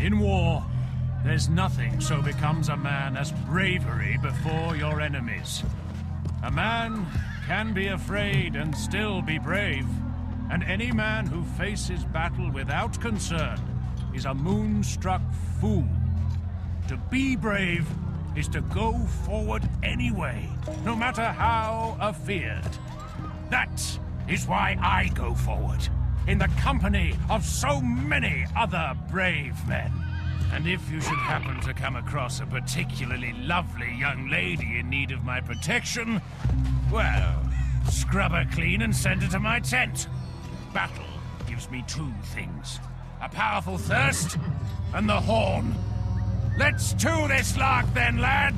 In war, there's nothing so becomes a man as bravery before your enemies. A man can be afraid and still be brave, and any man who faces battle without concern is a moonstruck fool. To be brave is to go forward anyway, no matter how afeared. That is why I go forward, in the company of so many other brave men. And if you should happen to come across a particularly lovely young lady in need of my protection, well, scrub her clean and send her to my tent. Battle gives me two things: a powerful thirst and the horn. Let's do this lark then, lad!